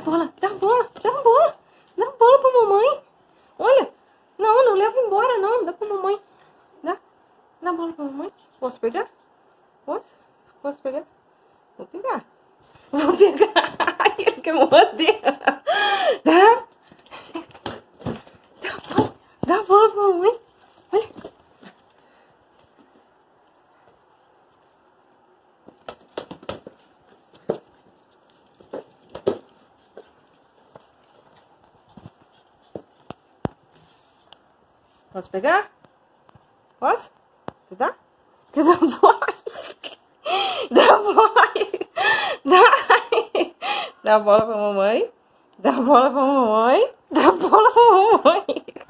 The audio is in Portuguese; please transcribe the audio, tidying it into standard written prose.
bola, dá a bola, dá a bola. Dá a bola pra mamãe. Olha. Não, não leva embora, não. Dá pra mamãe. Dá a bola pra mamãe. Posso pegar? Posso? Posso pegar? Vou pegar. Vou pegar. Ai, ele quer morder. Dá. Dá a bola. Dá a bola pra mamãe. Olha. Posso pegar? Posso? Você dá? Você dá a bola? Dá a bola. Dá a bola pra mamãe. Dá a bola pra mamãe. Dá a bola pra mamãe.